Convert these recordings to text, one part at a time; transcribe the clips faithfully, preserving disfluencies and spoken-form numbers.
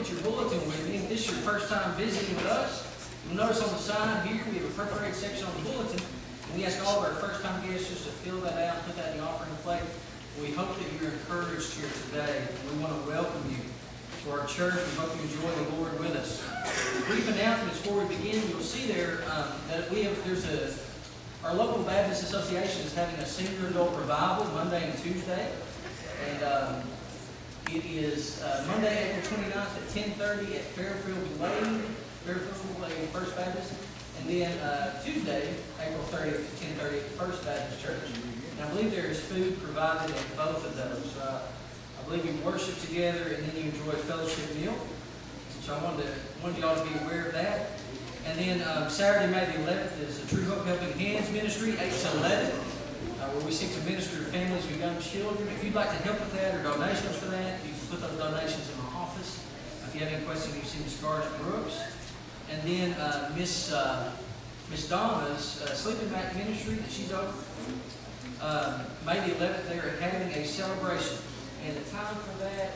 at your bulletin with me, if this is your first time visiting with us, you'll notice on the side here we have a perforated section on the bulletin. And we ask all of our first-time guests just to fill that out, put that in the offering plate. We hope that you're encouraged here today. We want to welcome you to our church. We hope you enjoy the Lord with us. Brief announcements before we begin. You'll see there um, that we have there's a our local Baptist Association is having a senior adult revival Monday and Tuesday, and um, it is uh, Monday, April twenty-ninth at ten thirty at Fairfield Lane, Fairfield Lane First Baptist, and then uh, Tuesday, April thirtieth at ten thirty at First Baptist Church. And I believe there is food provided in both of those. Uh, I believe you worship together and then you enjoy a fellowship meal. So I wanted, to, wanted y'all to be aware of that. And then um, Saturday, May the eleventh is the True Hope Helping Hands Ministry, eight to eleven, uh, where we seek to minister to families with young children. If you'd like to help with that or donations for that, you can put those donations in my office. If you have any questions, you can see Miz Garge Brooks. And then uh, Miss uh, Miss Donna's uh, Sleeping Mat Ministry that she's over. Um, May the eleventh, they are having a celebration. And the time for that,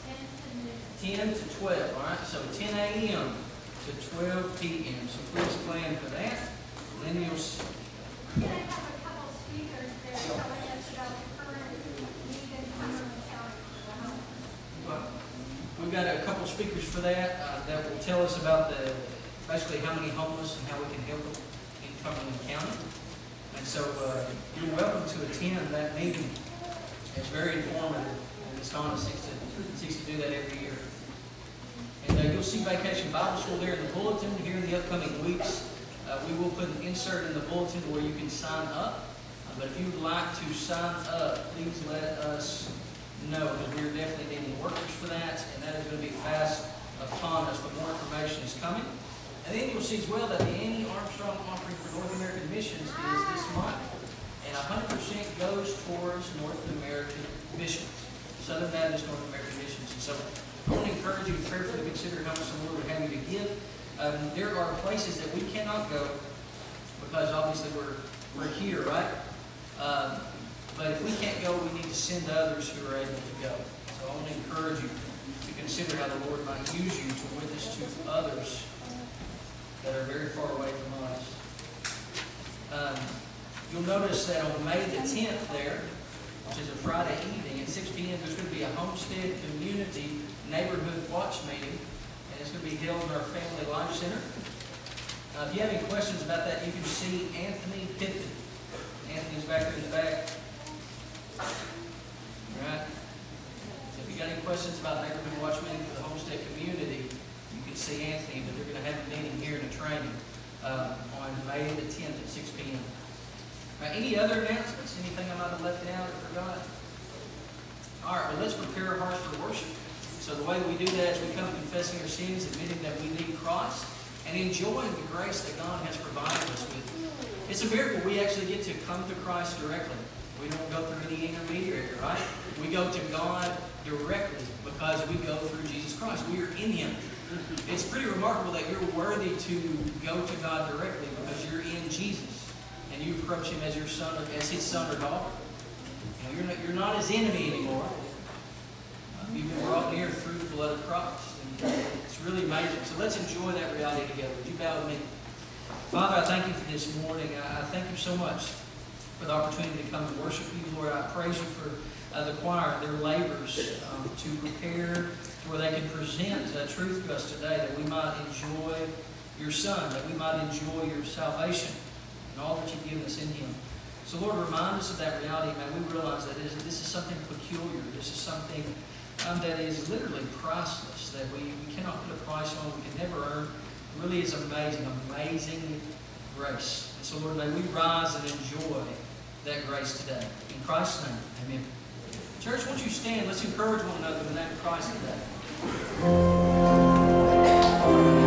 ten to twelve, all right? So ten A M to twelve P M So please plan for that. And then you'll see. We're going to have a couple of speakers there telling us about the current need in Cumberland County. We've got a couple of speakers for that uh, that will tell us about the basically how many homeless and how we can help them in Cumberland County. And so uh, you're welcome to attend that meeting. It's very informative, and it's Donna seeks to, seeks to do that every year. And uh, you'll see Vacation Bible School there in the bulletin here in the upcoming weeks. Uh, we will put an insert in the bulletin where you can sign up. Uh, but if you would like to sign up, please let us know, because we're definitely needing workers for that, and that is going to be fast upon us, but more information is coming. And then you'll see as well that the Annie Armstrong offering for North American Missions is this month. And one hundred percent goes towards North American missions, Southern Baptist North American Missions. And so I want to encourage you to prayerfully consider how much the Lord would have you to give. Um, there are places that we cannot go because obviously we're, we're here, right? Um, but if we can't go, we need to send others who are able to go. So I want to encourage you to consider how the Lord might use you to witness to others that are very far away from us. Um, you'll notice that on May the tenth there, which is a Friday evening at six P M, there's going to be a Homestead Community Neighborhood Watch meeting, and it's going to be held in our Family Life Center. Uh, if you have any questions about that, you can see Anthony Pittman. Anthony's back there in the back. All right. So if you got any questions about Neighborhood Watch meeting for the Homestead Community, you can see Anthony, but they're going to have a meeting here in a training uh, on May the tenth at six P M Now, any other announcements? Anything I might have left out or forgot? All right, well, let's prepare our hearts for worship. So the way that we do that is we come confessing our sins, admitting that we need Christ, and enjoying the grace that God has provided us with. It's a miracle we actually get to come to Christ directly. We don't go through any intermediary, right? We go to God directly because we go through Jesus Christ. We are in Him. It's pretty remarkable that you're worthy to go to God directly because you're in Jesus and you approach Him as your son, as His son or daughter. You know, you're not, you're not His enemy anymore. Uh, you've been brought near through the blood of Christ. And it's really amazing. So let's enjoy that reality together. Would you bow with me? Father, I thank you for this morning. I, I thank you so much for the opportunity to come and worship you, Lord. I praise you for uh, the choir, their labors um, to prepare where they can present uh, truth to us today, that we might enjoy your Son, that we might enjoy your salvation and all that you've given us in Him. So, Lord, remind us of that reality. May we realize that this is something peculiar. This is something um, that is literally priceless, that we, we cannot put a price on, we can never earn. It really is amazing, amazing grace. And so, Lord, may we rise and enjoy that grace today. In Christ's name, amen. Church, won't you stand? Let's encourage one another in the name of Christ today.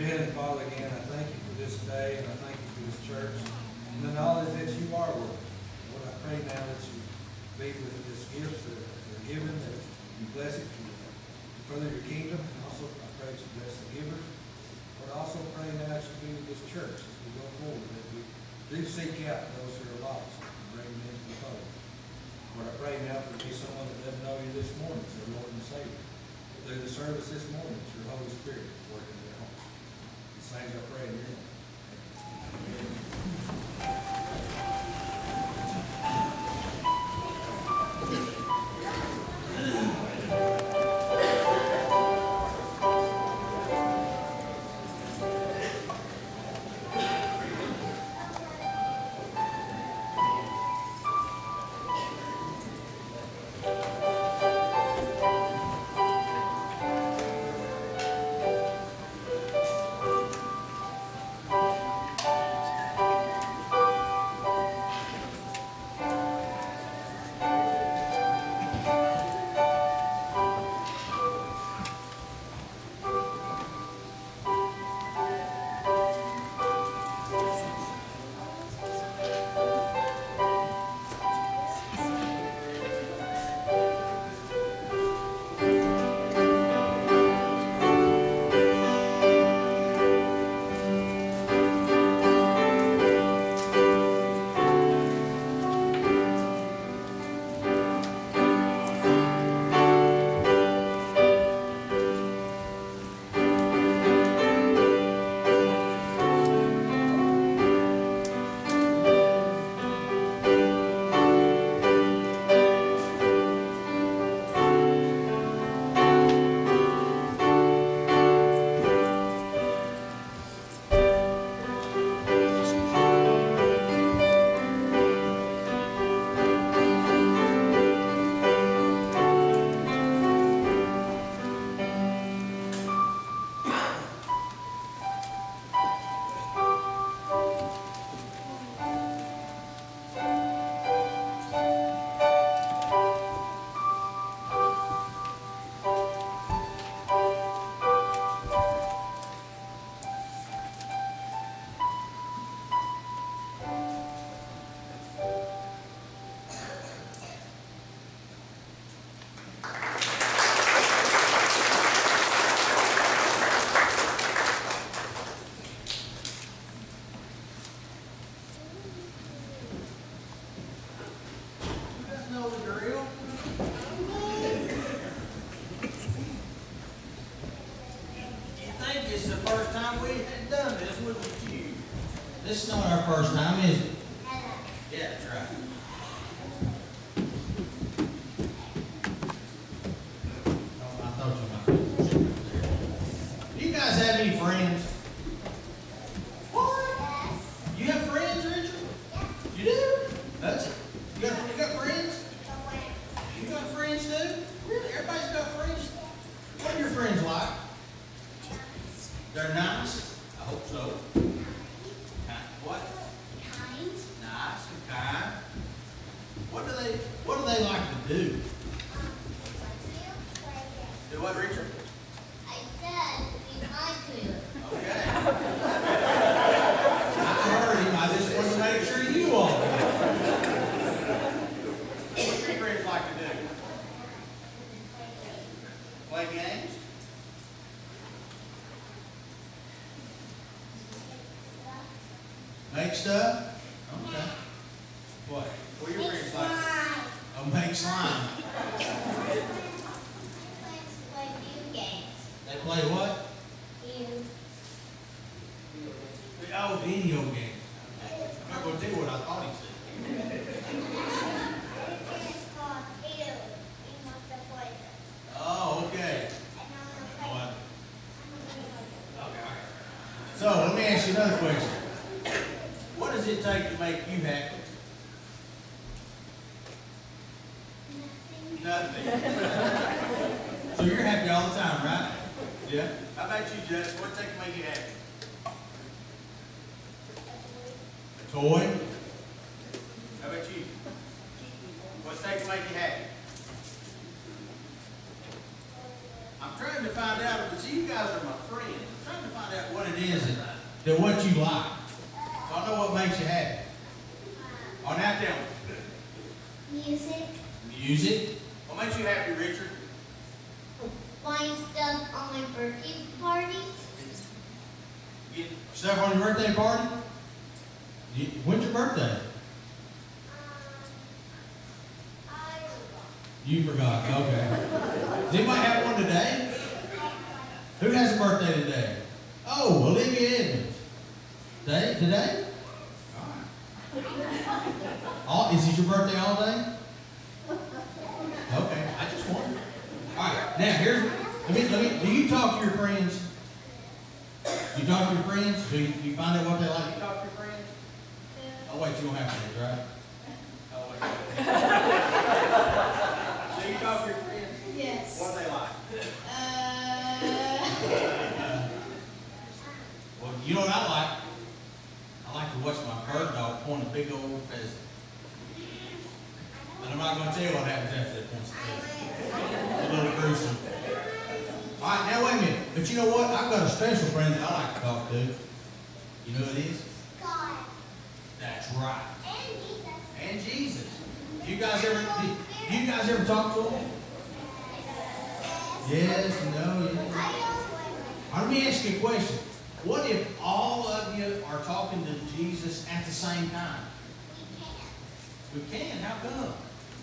Heavenly Father, again, I thank you for this day, and I thank you for this church, and the knowledge that you are with us. Lord, I pray now that you be with this gifts that are given, that you bless it to further your kingdom, and also I pray that you bless the givers. Lord, I also pray now that you be with this church as we go forward, that we do seek out those who are lost and bring them into the fold. Lord, I pray now for be someone that doesn't know you this morning, as their Lord and Savior. Through the service this morning, it's your Holy Spirit working in their hearts. These things I pray in your name. This is not our first time, is it? Yeah, that's right. Oh, I thought you might. Do you guys have any friends? What? You have friends, Richard? You do? That's it. You got, you got friends? You got friends too? Really? Everybody's got friends? What are your friends like? They're nice? I hope so. What? Kind. Nice and kind. What do they What do they like to do? Do what, Richard? I said be kind to you. Okay. I heard him. I just wanted to make sure you all did. What do your friends like to do? Play games? Make stuff? Okay. What? What are your friends like? Oh, make slime. Play video games. They play what? You. Oh, video games. Okay. I'm not going to do what I thought he said. It's called you. You must have played it. Oh, okay. And I'm gonna play. What? Okay. So, let me ask you another question. What does it take to make you happy? Nothing. Nothing. So you're happy all the time, right? Yeah. How about you, Jess? What does it take to make you happy? A toy? How about you? What's it take to make you happy? I'm trying to find out, but see, you guys are my friends. I'm trying to find out what it is it that what you like? So I know what makes you happy. Oh, now tell me. Music. Music? What makes you happy, Richard? Buying stuff on my birthday party. Get stuff on your birthday party? You, when's your birthday? Um, I You forgot, okay. Does anybody have one today? Who has a birthday today? Oh, Olivia Edmonds. Today? Today? All right. All, is it your birthday all day? Okay, I just wondered. All right, now here's, let me, let me, do you talk to your friends? You talk to your friends? Do you, you find out what they like? You talk to your friends? Oh wait, you don't have friends, right? Oh wait. So you talk to your friends? Yes. What do they like? Uh, Well, you know what I like? I like to watch my bird dog point a big old pheasant. But I'm not going to tell you what happens after that points the pheasant. It's a little gruesome. All right, now wait a minute. But you know what? I've got a special friend that I like to talk to. You know who it is? God. That's right. And Jesus. And Jesus. You guys ever? Do you guys ever talk to him? Yes. No. Yes. All right, let me ask you a question. What if all of you are talking to Jesus at the same time? We We can. How come? can.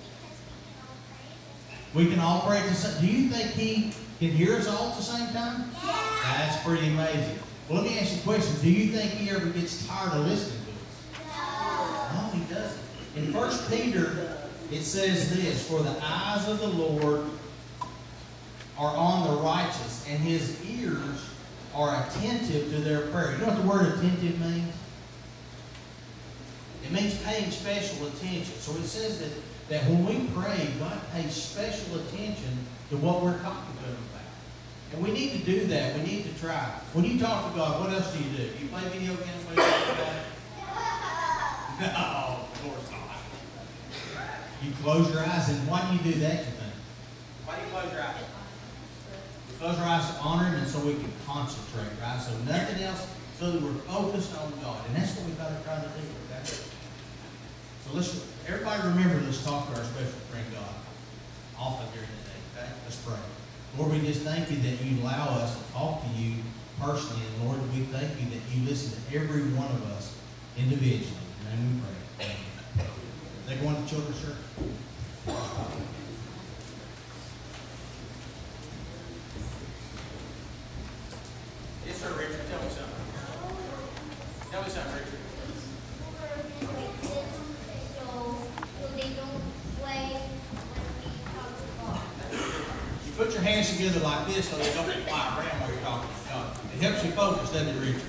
We can all pray at the same. Do you think He can hear us all at the same time? Yeah. That's pretty amazing. Well, let me ask you a question. Do you think He ever gets tired of listening to us? No. No, He doesn't. In First Peter, it says this: "For the eyes of the Lord are on the righteous, and His ears are attentive to their prayer." You know what the word attentive means? It means paying special attention. So it says that, that when we pray, God pays special attention to what we're talking to Him about. And we need to do that. We need to try. When you talk to God, what else do you do? You play video games when you talk to God? No, of course not. You close your eyes, and why do you do that, you think? Why do you close your eyes? We close our eyes to honor Him, and so we can concentrate, right? So nothing else, so that we're focused on God. And that's what we've got to try to do, okay? So let's, everybody remember, let's talk to our special friend God often during the day, okay? Let's pray. Lord, we just thank You that You allow us to talk to You personally. And Lord, we thank You that You listen to every one of us individually. And we pray. Amen. They going to children's church? Yes, sir, Richard. Tell me something. Tell me something, Richard. You put your hands together like this so they don't fly around while you're talking to God. It helps you focus, doesn't it, Richard?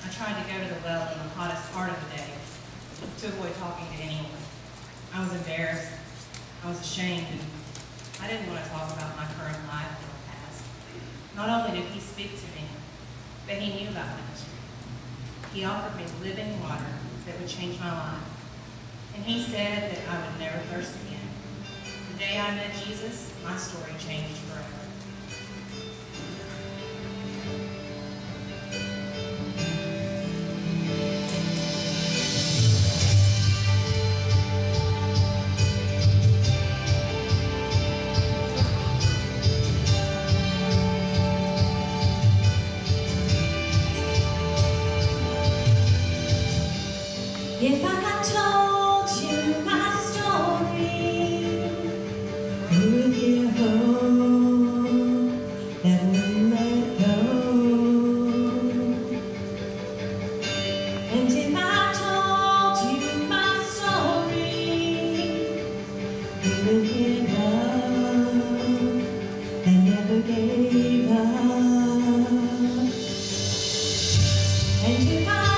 I tried to go to the well in the hottest part of the day to avoid talking to anyone. I was embarrassed. I was ashamed, and I didn't want to talk about my current life or my past. Not only did he speak to me, but he knew about ministry. He offered me living water that would change my life. And he said that I would never thirst again. The day I met Jesus, my story changed forever. If I had told you my story, you would hear hope that wouldn't let go. And if I told you my story, you would hear love that never gave up. And if I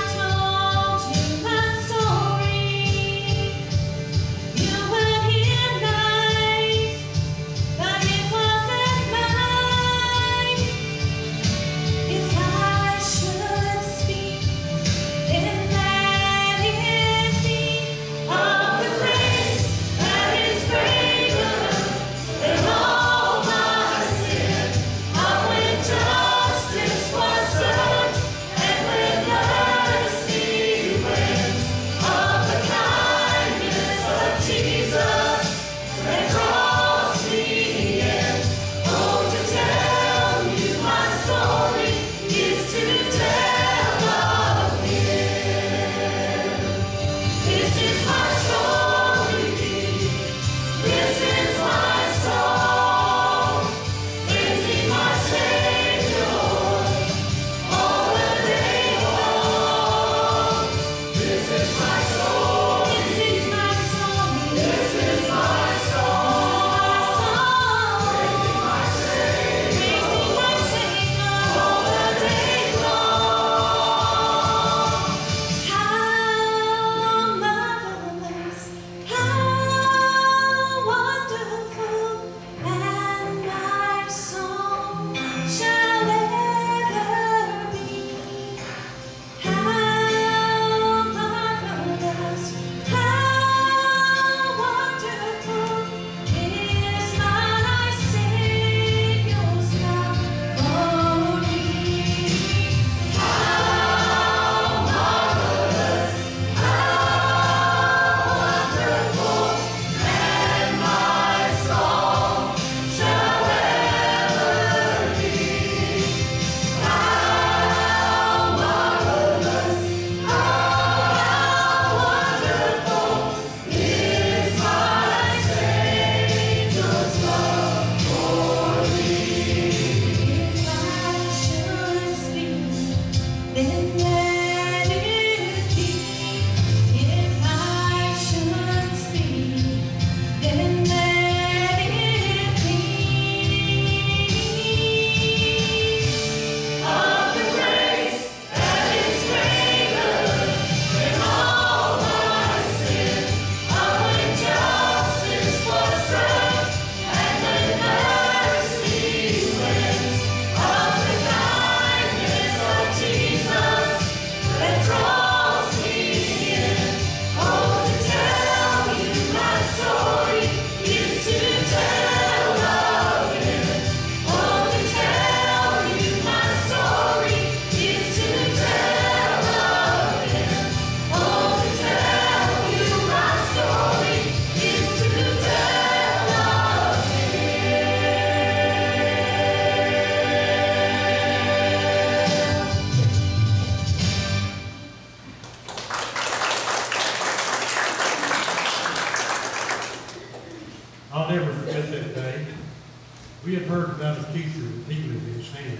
We had heard about a teacher with healing in his hands.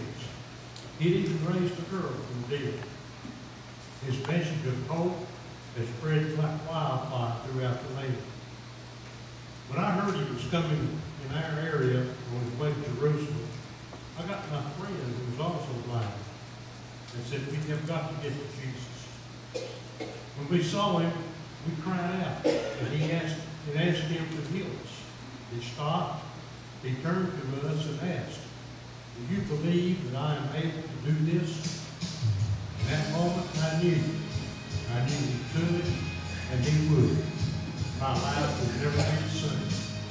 He'd even raised a girl from the dead. His message of hope has spread like wildfire throughout the land. When I heard he was coming in our area on his way to Jerusalem, I got my friend who was also blind. and said, we have got to get to Jesus. When we saw him, we cried out, and he asked, and asked him to heal us. He stopped, he turned to us and asked, do you believe that I am able to do this? In that moment I knew, I knew he could and he would. My life would never be the same.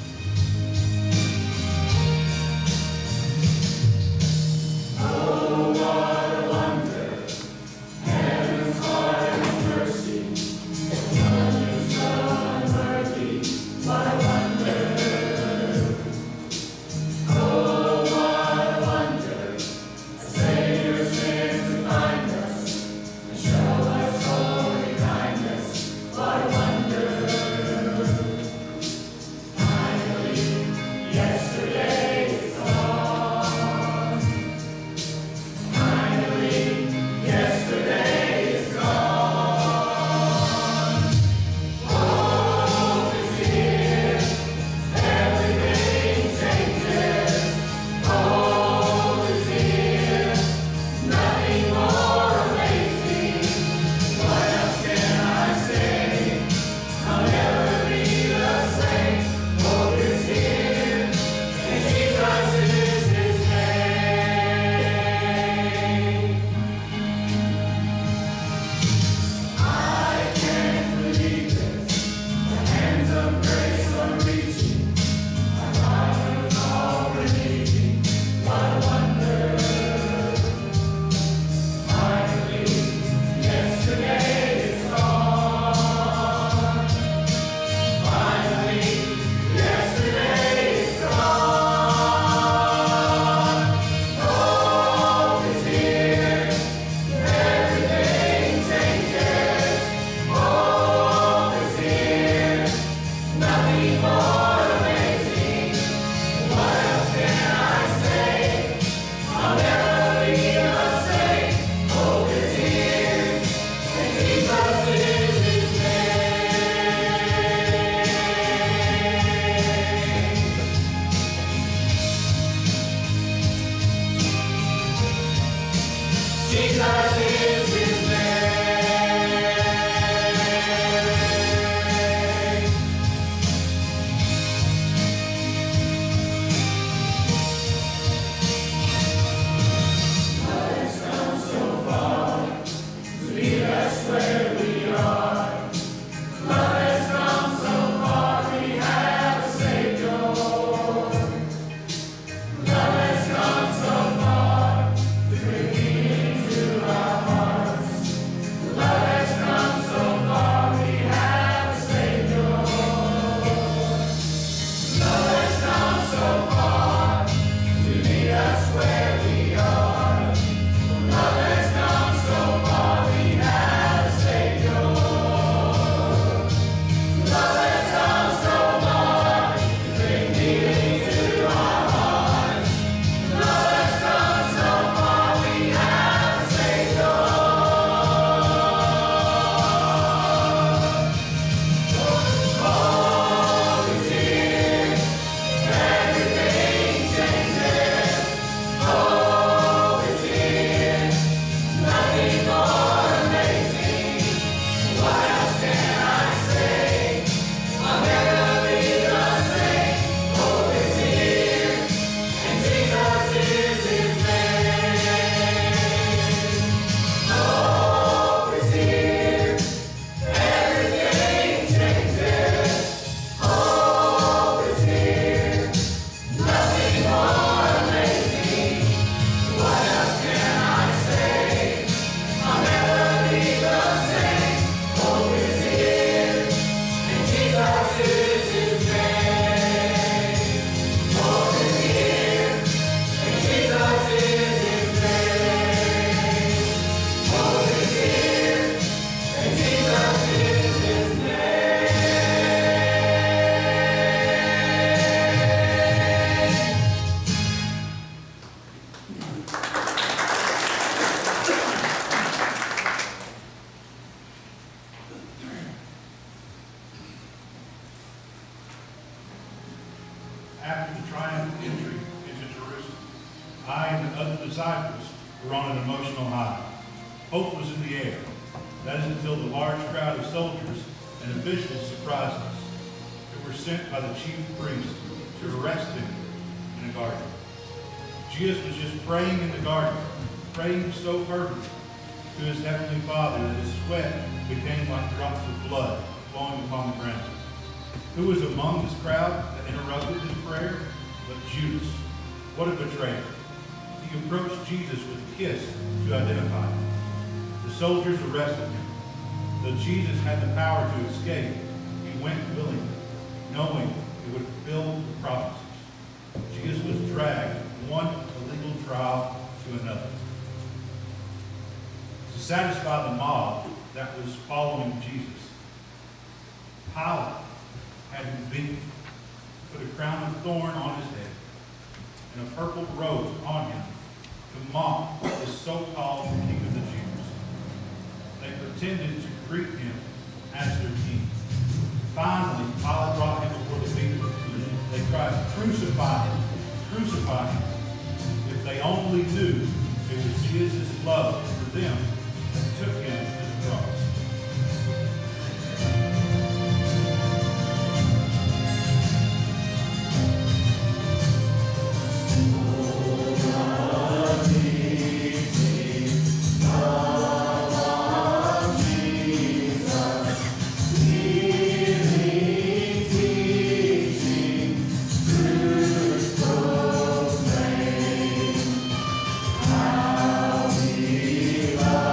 Oh, what a wonder, heaven's heart of mercy, Son you so unworthy, what a wonder. Oh, what a wonder, a Savior sent to find us, and show us holy kindness, what a wonder. Finally, yesterday is gone. Finally, yesterday is gone. Hope is here, everything changes. Hope is here, nothing more amazing. What else can I say? I'll never be the same. Hope is here, and Jesus is His name. I can't believe this. The hands of grace are reaching. My Father's all relieving. What a wonder. Finally, yesterday is gone. Finally, yesterday is gone. Hope is here, everything changes. Hope is here, nothing more amazing. What else can I say? I'll never be the same. Hope is here, and Jesus is His name. Jesus is His name. Love has come so far to meet us where we are. Love has come so far, we have a Savior. Love has come so far to bring healing to our hearts. Love has come so far, we have a Savior. Love has come so far to meet us where we are. Love has come so far, we have a Savior. Love has come so far to bring healing to our hearts. Love has come so far, we have a Savior. Hope is here, everything changes. Hope is here, nothing more amazing. What else can I say? I'll never be the same. Hope is here, and Jesus is His name. Hope is here, everything changes. Hope is here, nothing more amazing. What else can I say? I'll never be the same. Hope is here, and Jesus is His name. Hope is here, and Jesus is His name. Hope is here, and Jesus is His name. After the triumphant entry into Jerusalem, I and the other disciples were on an emotional high. Hope was in the air. That is until the large crowd of soldiers and officials surprised us. They were sent by the chief priest to arrest him in a garden. Jesus was just praying in the garden, praying so fervently to his heavenly Father that his sweat became like drops of blood falling upon the ground. Who was among this crowd that interrupted his prayer? But Judas. What a betrayer. He approached Jesus with a kiss to identify him. The soldiers arrested him. Though Jesus had the power to escape, he went willingly, knowing it would fulfill the prophecies. Jesus was dragged from one illegal trial to another. To satisfy the mob that was following Jesus, Pilate had him beaten, put a crown of thorn on his head, and a purple robe on him to mock the so-called King of the Jews. They pretended to greet him as their king. Finally, Pilate brought him before the people. They cried, "Crucify him! Crucify him!" If they only knew it was Jesus' love for them that took him to the cross. How he loves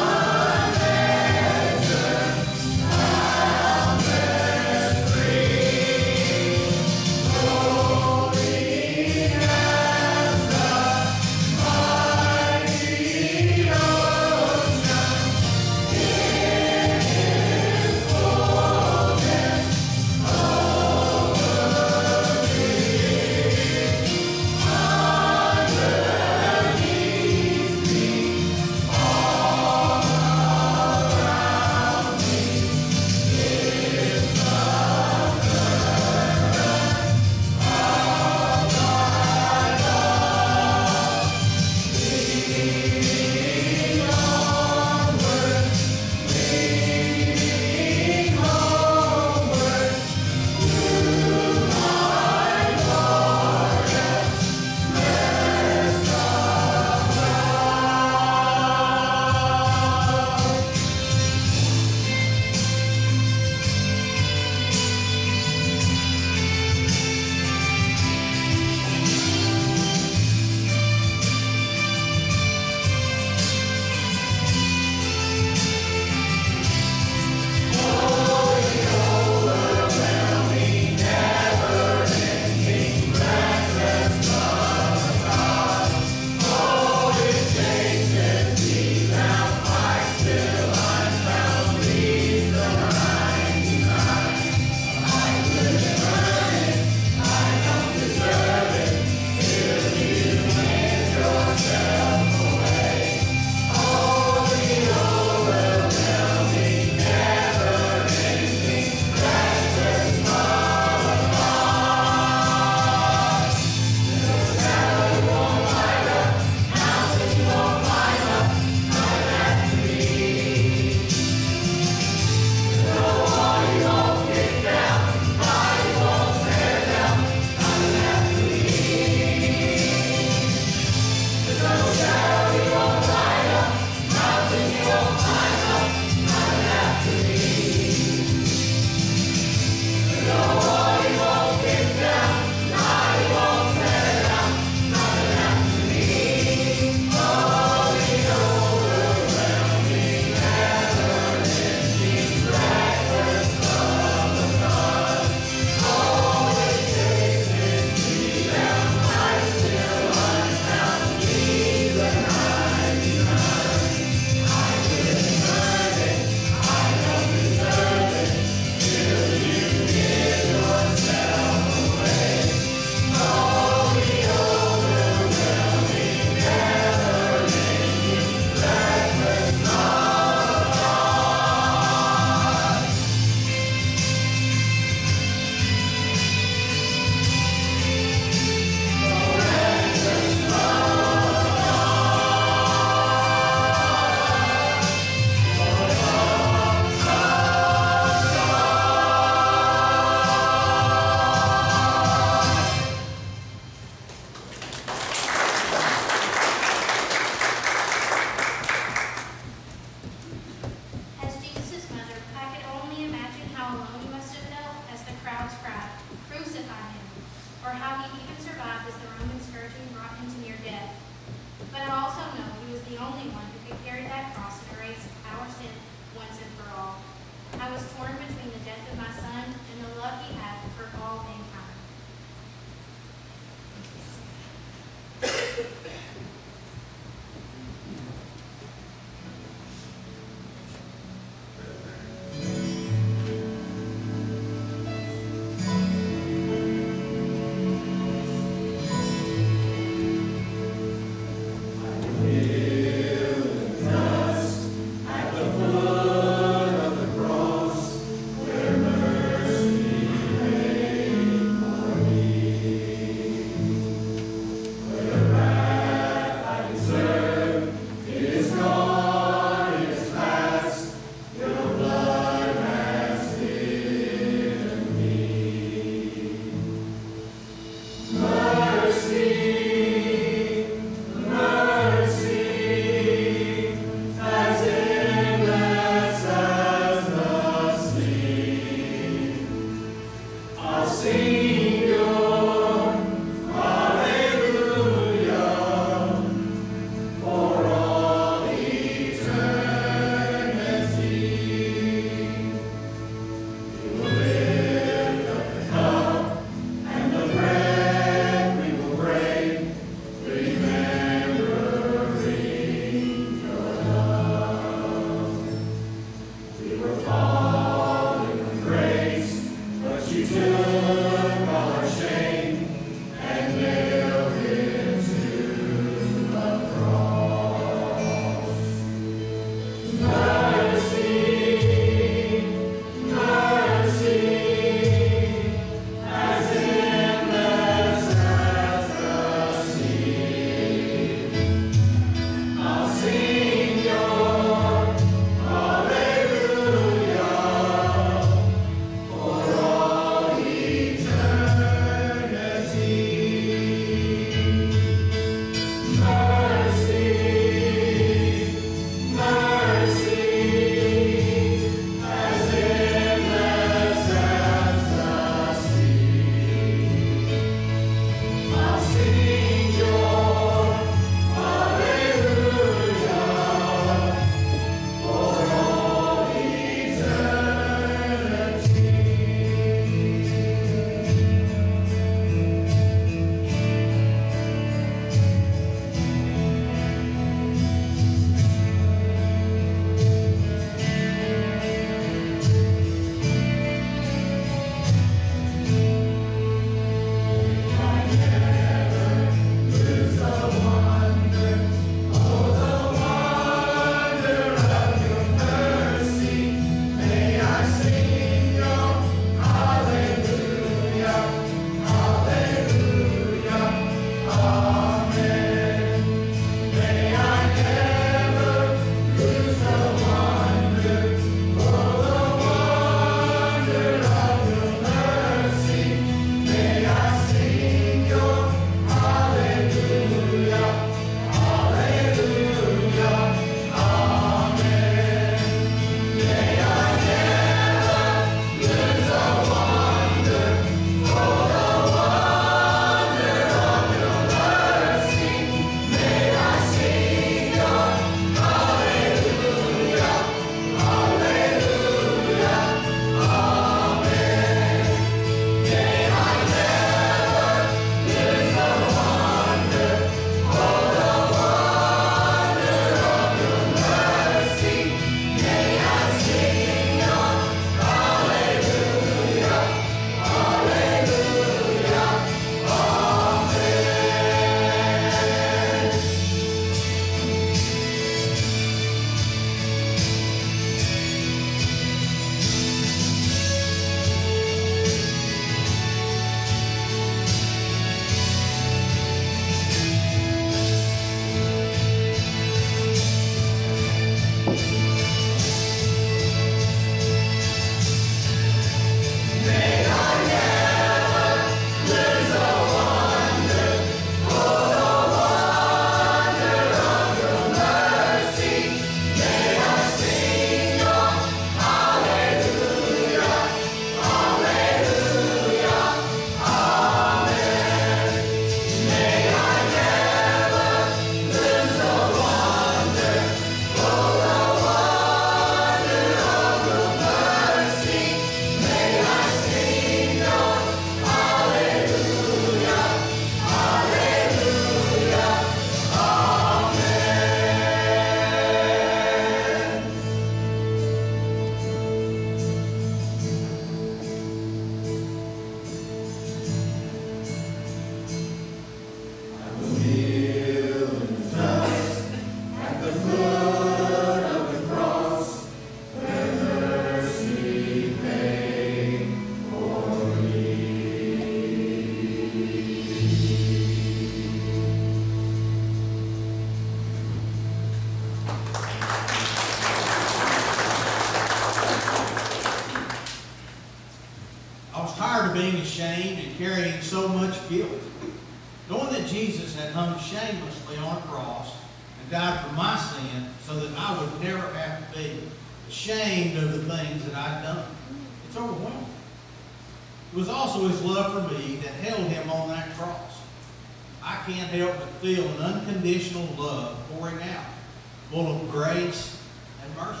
being ashamed and carrying so much guilt. Knowing that Jesus had hung shamelessly on a cross and died for my sin so that I would never have to be ashamed of the things that I'd done. It's overwhelming. It was also his love for me that held him on that cross. I can't help but feel an unconditional love pouring out, full of grace and mercy.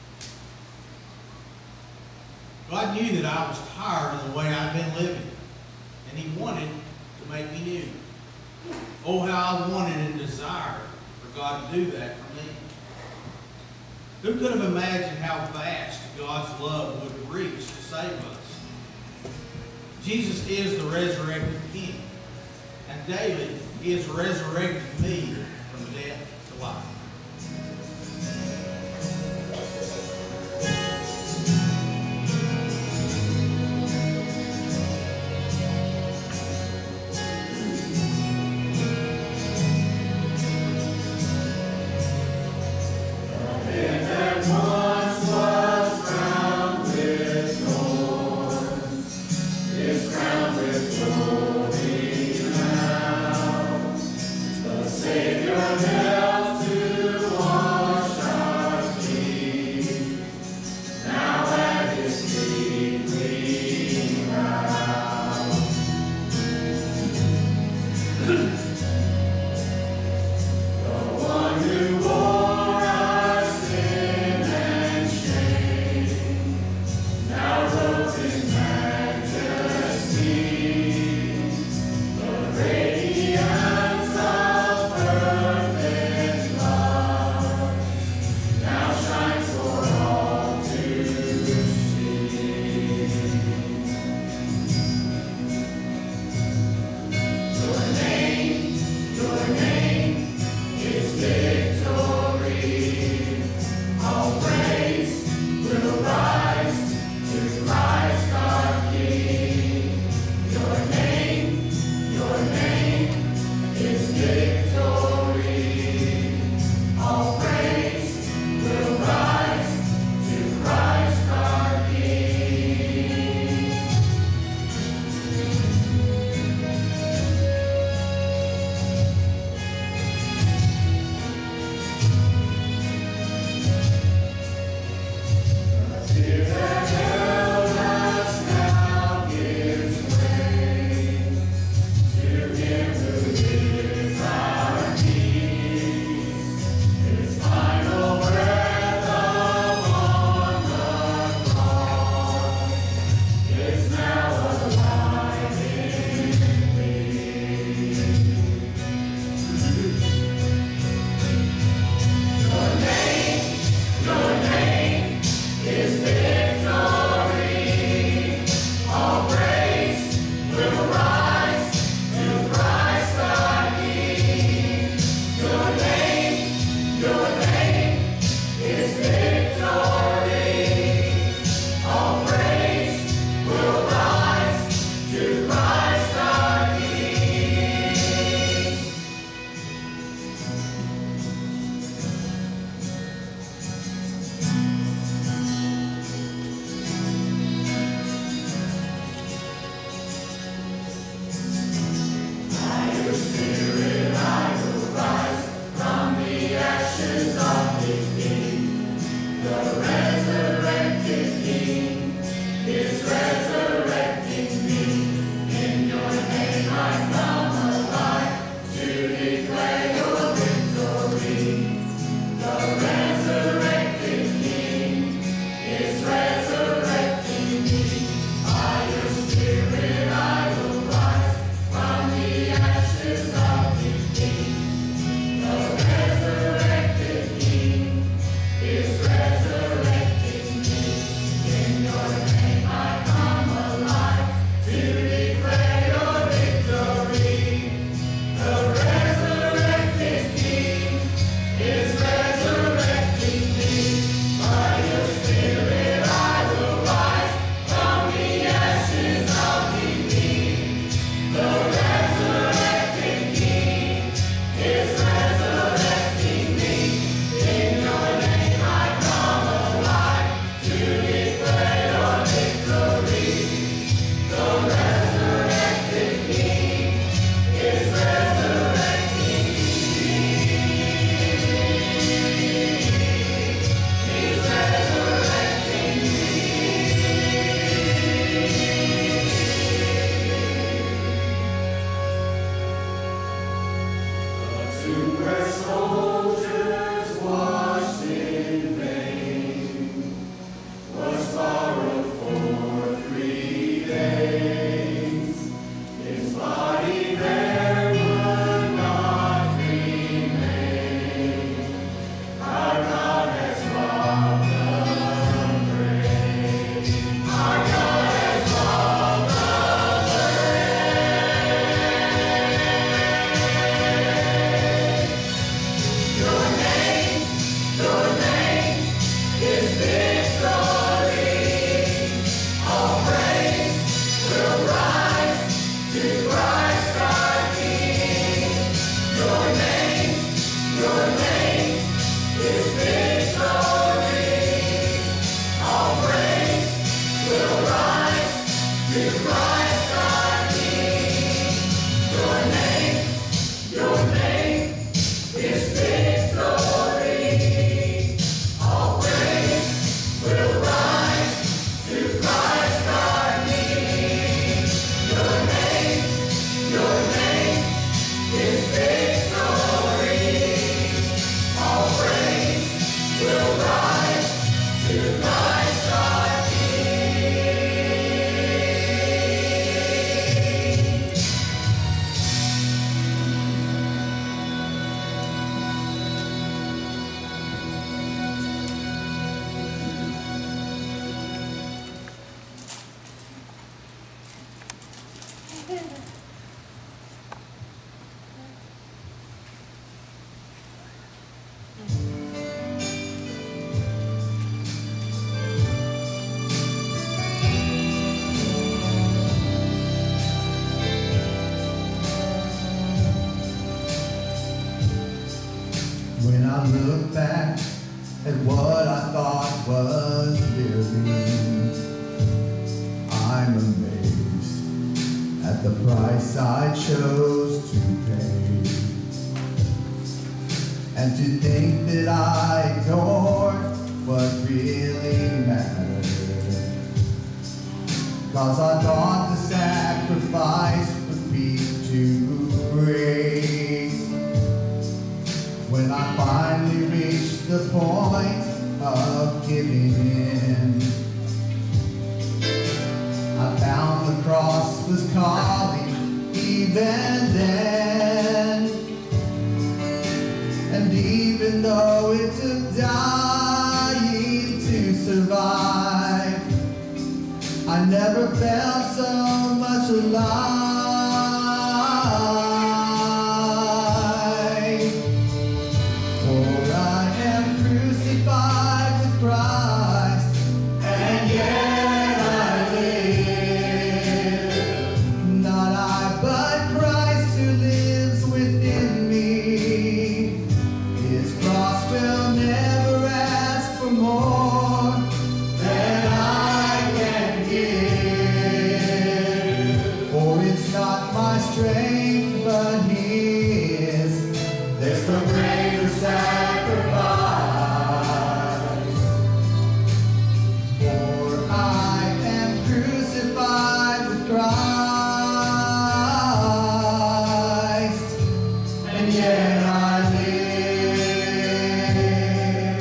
God knew that I was tired of the way I'd been living, and he wanted to make me new. Oh, how I wanted and desired for God to do that for me. Who could have imagined how vast God's love would reach to save us? Jesus is the resurrected King, and daily he is resurrecting me from death to life. Savior, help to look back at what I thought was living, I'm amazed at the price I chose to pay. And to think that I ignored what really mattered, 'cause I thought the sacrifice would be too great. When I finally reached the point of giving in, I found the cross was calling even then. And even though it took dying to survive, I never felt so much alive. For I am crucified with Christ, and yet I live. Not I, but Christ who lives within me. His cross will never ask for more than I can give. For it's not my strength, but His. There's no greater sacrifice. For I am crucified with Christ, and yet I live.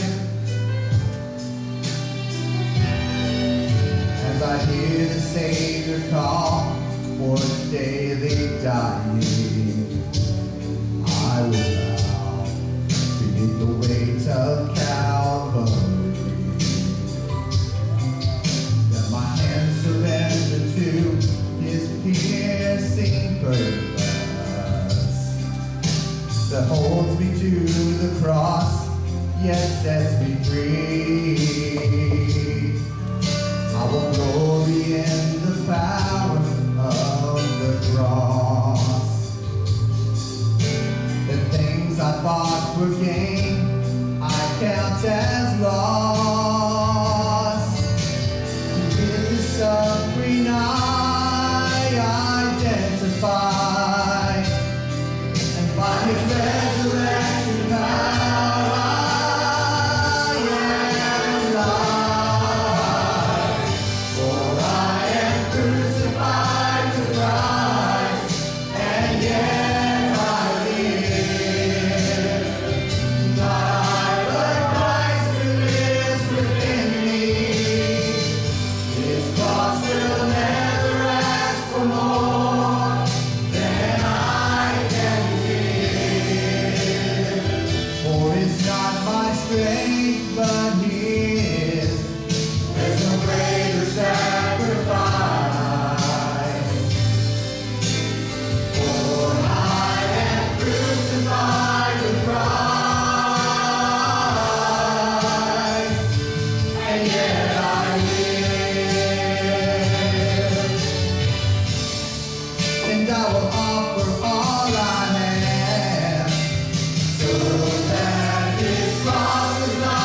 As I hear the Savior call for daily dying, I will bow beneath the weight of Calvary. Then my hands surrender to His piercing purpose that holds me to the cross, yet sets me free. I will glory in the power of the cross. The things I thought were gain, I count as loss. With the suffering I identify, and by His resurrection power I am alive. For I am crucified with Christ, and yet I live. Not I, but Christ who lives within me. His cross will never ask for more than I can give. For it's not my strength, but His. There's no greater sacrifice. For I am crucified with Christ, and yet I live. And I will offer all I have, so that His cross is not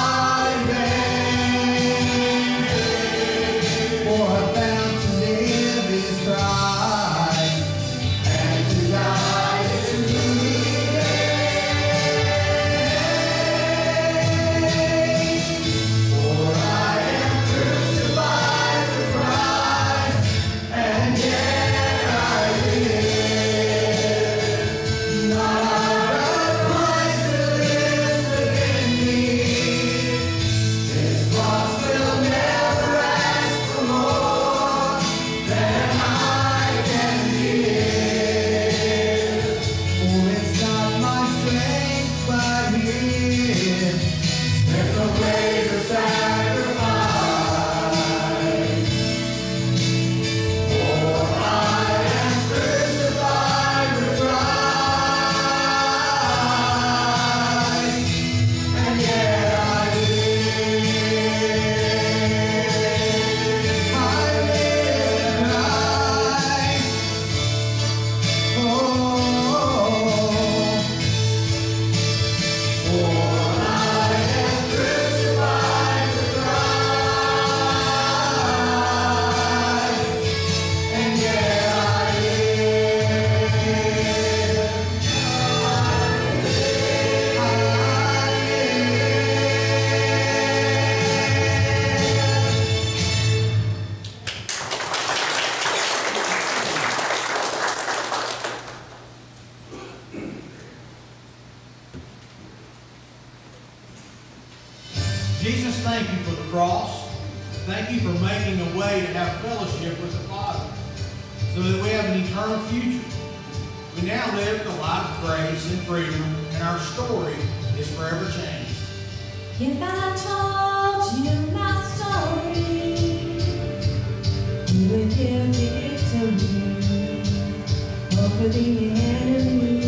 Jesus, thank you for the cross. Thank you for making a way to have fellowship with the Father so that we have an eternal future. We now live the life of grace and freedom, and our story is forever changed. If I told you my story, you would hear victory over the enemy.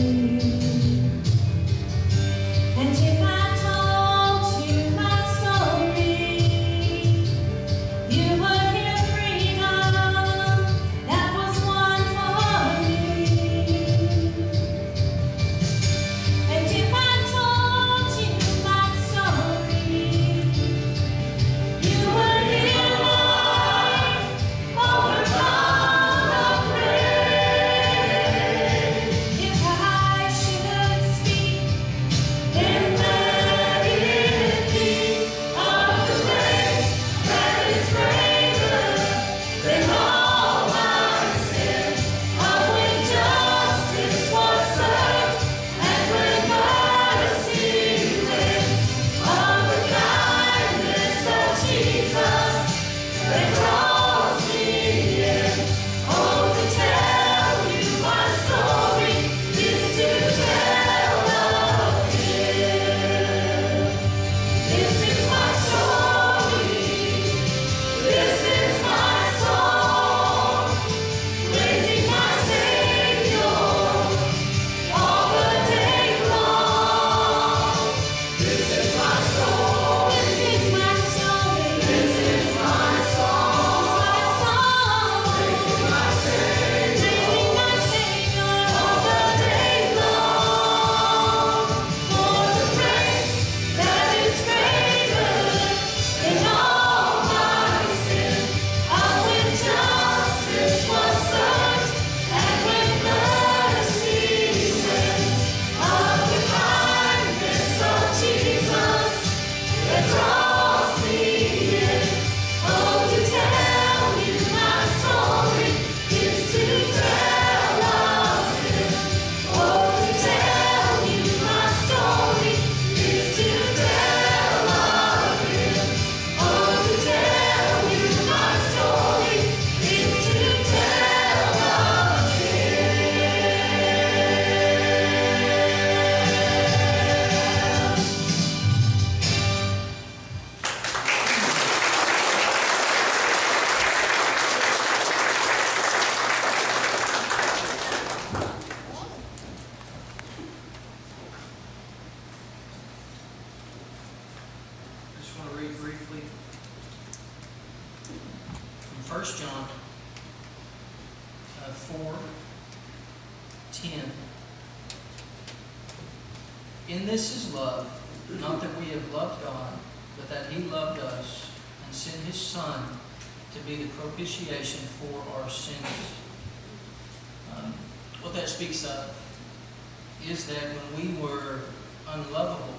And if I told you my story, you would hear freedom that was won for me. And if I told you my story, you would hear life overcome the grave. If I should speak, then let it be of the grace that is greater than all my sin, of when justice was served and when mercy wins, of the kindness of Jesus that draws me in. Oh, to tell you my story is to tell of Him. This is my story. This is my song, praising my Savior all the day long. This is my story. This is my story. This is my song. Praising my Savior. Praising my Savior all the day long. For the grace that is greater than all my sin, of when justice was served and when mercy wins, of the kindness of Jesus that draws me in. Oh, to tell you my story is to tell of Him. Oh, to tell you my story is to tell of Him. Oh, to tell you my story is to tell of Him. I just want to read briefly from First John uh, four ten. In this is love, not that we have loved God, but that He loved us and sent His Son to be the propitiation for our sins. Um, what that speaks of is that when we were unlovable,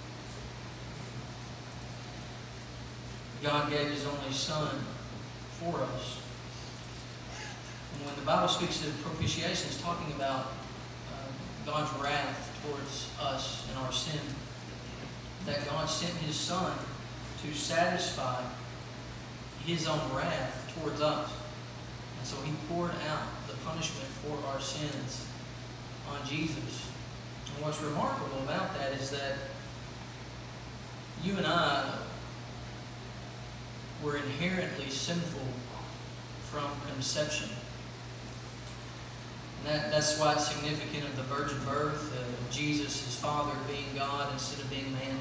God gave His only Son for us. And when the Bible speaks of propitiation, it's talking about uh, God's wrath towards us and our sin. That God sent His Son to satisfy His own wrath towards us. And so He poured out the punishment for our sins on Jesus. And what's remarkable about that is that you and I were inherently sinful from conception. And that, that's why it's significant of the virgin birth, uh, Jesus, His Father, being God instead of being man.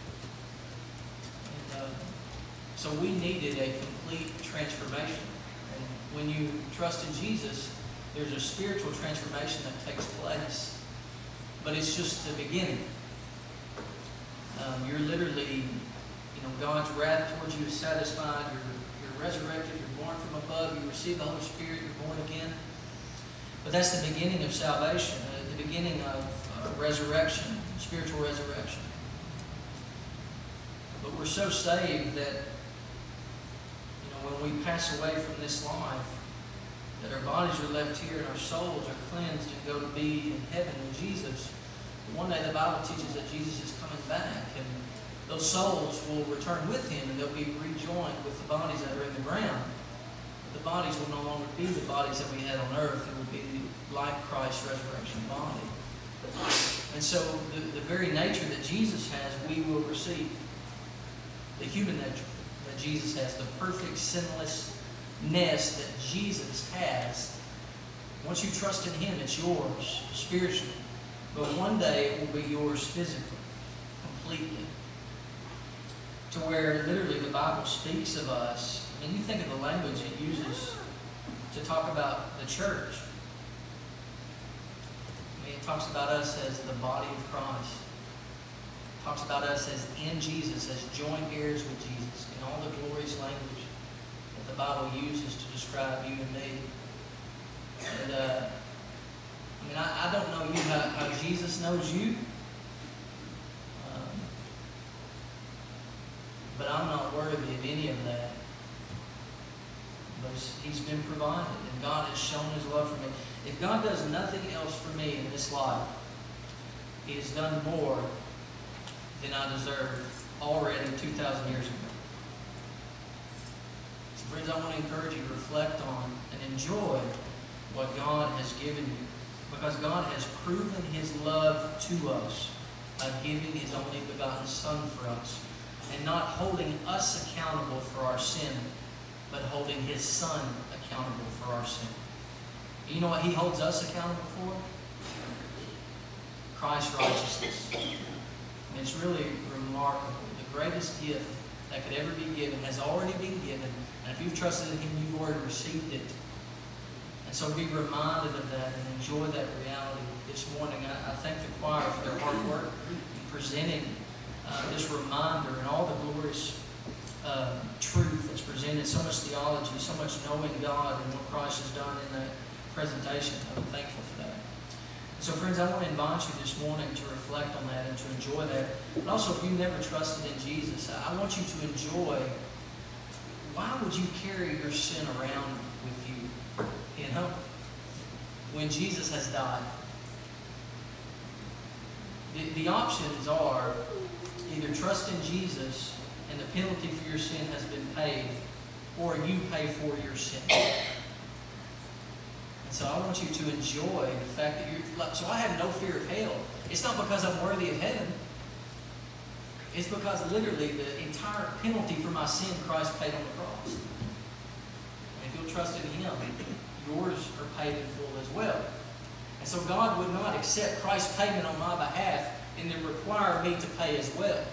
And, uh, so we needed a complete transformation. And when you trust in Jesus, there's a spiritual transformation that takes place. But it's just the beginning. Um, you're literally, you know, God's wrath towards you is satisfied. You're, you're resurrected. You're born from above. You receive the Holy Spirit. You're born again. But that's the beginning of salvation, uh, the beginning of uh, resurrection, spiritual resurrection. But we're so saved that, you know, when we pass away from this life, that our bodies are left here and our souls are cleansed and go to be in heaven with Jesus. But one day the Bible teaches that Jesus is coming back, and those souls will return with him and they'll be rejoined with the bodies that are in the ground. The bodies will no longer be the bodies that we had on earth. It will be like Christ's resurrection body. And so the, the very nature that Jesus has, we will receive. The human nature that Jesus has, the perfect sinlessness that Jesus has. Once you trust in him, it's yours spiritually. But one day it will be yours physically, completely. To where literally the Bible speaks of us, and you think of the language it uses to talk about the church. I mean, it talks about us as the body of Christ. It talks about us as in Jesus, as joint heirs with Jesus, in all the glorious language that the Bible uses to describe you and me. And, uh, I mean, I, I don't know you how, how Jesus knows you. Um, but I'm not worthy of any of that. But he's been provided, and God has shown his love for me. If God does nothing else for me in this life, he has done more than I deserved already two thousand years ago. So friends, I want to encourage you to reflect on and enjoy what God has given you. Because God has proven his love to us by giving his only begotten Son for us. And not holding us accountable for our sin, but holding his Son accountable for our sin. You know what he holds us accountable for? Christ's righteousness. And it's really remarkable. The greatest gift that could ever be given has already been given. And if you've trusted in him, you've already received it. And so be reminded of that and enjoy that reality this morning. I, I thank the choir for their hard work in presenting uh, this reminder and all the glorious uh, truth that's presented, so much theology, so much knowing God and what Christ has done in that presentation. I'm thankful for that. So friends, I want to invite you this morning to reflect on that and to enjoy that. But also, if you've never trusted in Jesus, I want you to enjoy, why would you carry your sin around with you? You know, when Jesus has died, the, the options are either trust in Jesus and the penalty for your sin has been paid, or you pay for your sin. And so I want you to enjoy the fact that you're, so I have no fear of hell. It's not because I'm worthy of heaven. It's because literally the entire penalty for my sin Christ paid on the cross. And if you'll trust in him, yours are paid in full as well. And so God would not accept Christ's payment on my behalf and then require me to pay as well.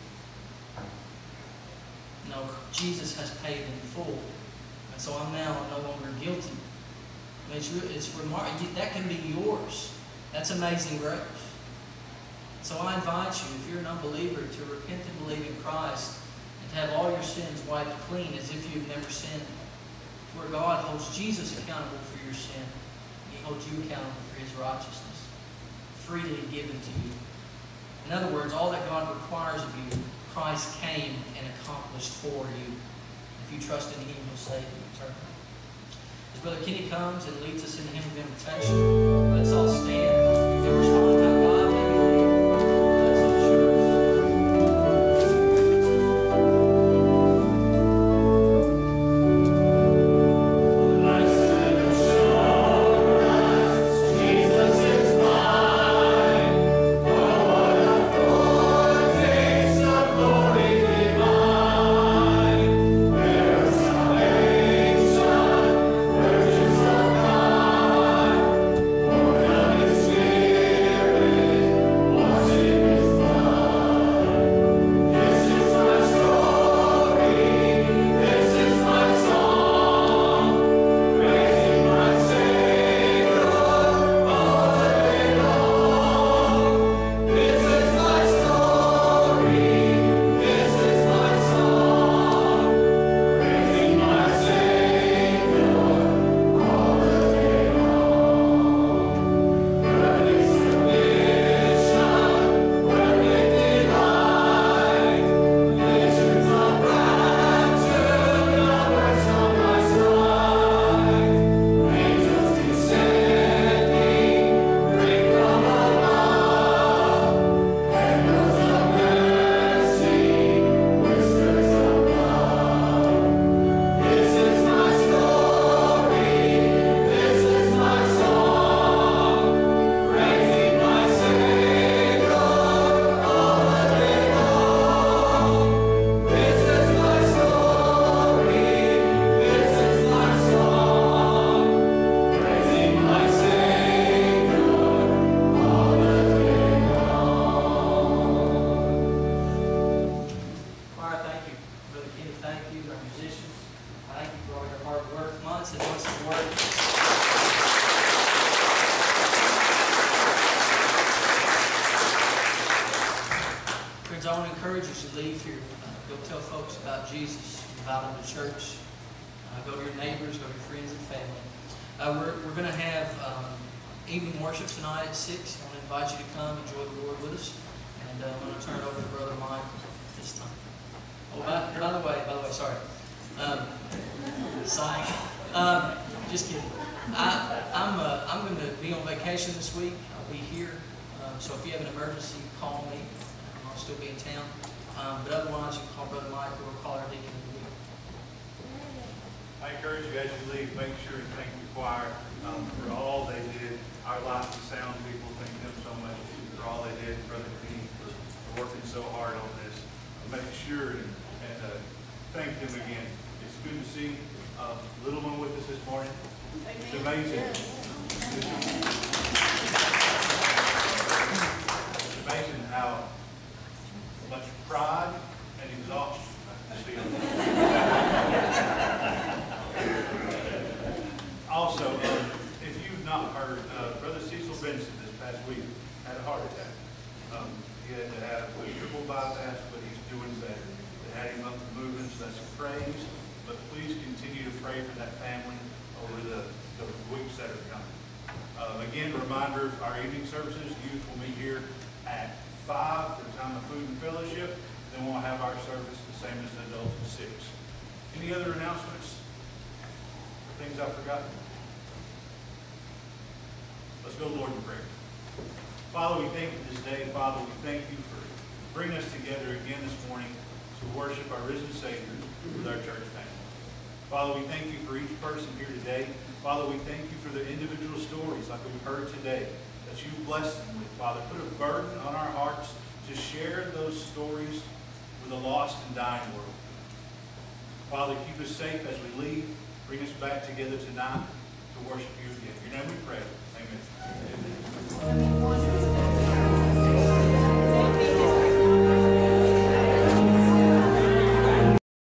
No, Jesus has paid in full. And so I'm now no longer guilty. I mean, it's, it's remarkable. That can be yours. That's amazing grace. So I invite you, if you're an unbeliever, to repent and believe in Christ and to have all your sins wiped clean as if you've never sinned. Where God holds Jesus accountable for your sin. He holds you accountable for his righteousness. Freely given to you. In other words, all that God requires of you, Christ came and accomplished for you. If you trust in him, he'll save you eternally. As Brother Kenny comes and leads us in the hymn of invitation, let's all stand and respond to how God may be leading. Here here, uh, go tell folks about Jesus, invite them to church, uh, go to your neighbors, go to your friends and family. Uh, we're we're going to have um, evening worship tonight at six. I want to invite you to come, enjoy the Lord with us. And uh, I'm going to turn it over to Brother Mike this time. Oh, by, by the way, by the way, sorry. Um, Psych. Um, just kidding. I, I'm uh, I'm going to be on vacation this week. I'll be here. Um, so if you have an emergency, call me. I'll still be in town. Um, but otherwise, you can call Brother Mike or call our deacon of the week. I encourage you as you leave, make sure and thank the choir um, for all they did. Our lights and sound people, thank them so much for all they did. Brother Keena for, for working so hard on this. Make sure and, and uh, thank them again. It's good to see uh, little one with us this morning. It's amazing. It's amazing how much pride and exhaustion I see on Also, uh, if you've not heard, uh, Brother Cecil Benson this past week had a heart attack. Um, he had to have a triple bypass, but he's doing better. They had him up and moving, so that's a praise. But please continue to pray for that family over the, the weeks that are coming. Uh, again, a reminder, our evening services, youth will meet here at five for the time of food and fellowship. Then we'll have our service the same as the adults at six. Any other announcements? Things I've forgotten? Let's go, Lord, in prayer. Father, we thank you this day. Father, we thank you for bringing us together again this morning to worship our risen Savior with our church family. Father, we thank you for each person here today. Father, we thank you for their individual stories like we've heard today that you blessed them with. Father, put a burden on our hearts to share those stories with a lost and dying world. Father, keep us safe as we leave. Bring us back together tonight to worship you again. In your name we pray. Amen. Amen.